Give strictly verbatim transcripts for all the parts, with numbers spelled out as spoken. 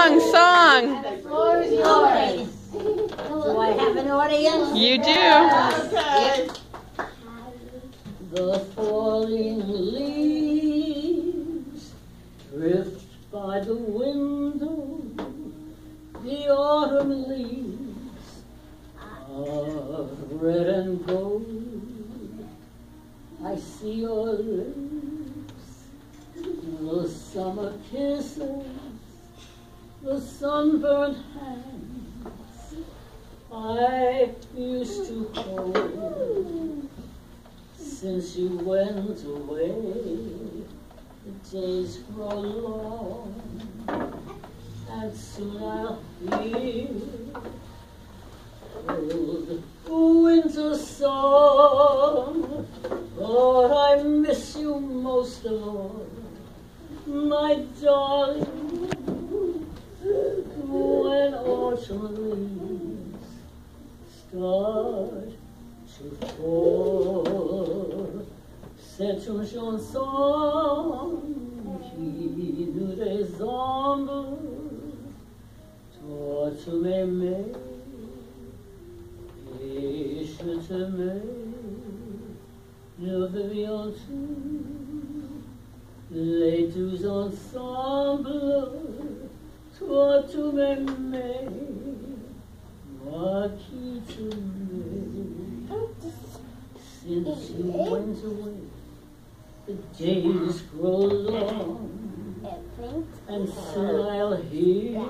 Song, song. The floor is yours. Do I have an audience? You do. Okay. The falling leaves drift by the window. The autumn leaves are red and gold. I see your lips, the summer kisses, the sunburned hands I used to hold. Since you went away, the days grow long, and soon I'll hear old winter song. But I miss you most of all, my darling, when autumn leaves start to fall. C'est une chanson qui nous ressemble. Toi tu m'aimais et je t'aimais. Nous vivions tous les deux ensemble. Toi tu m'aimais, moi qui t'aimais. Since you went away, the days grow long, and soon I'll hear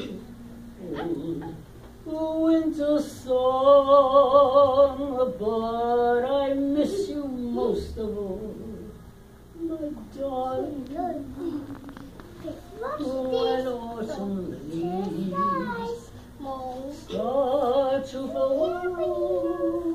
old winter song. But I miss you most of all, my darling, when autumn leaves start to fall.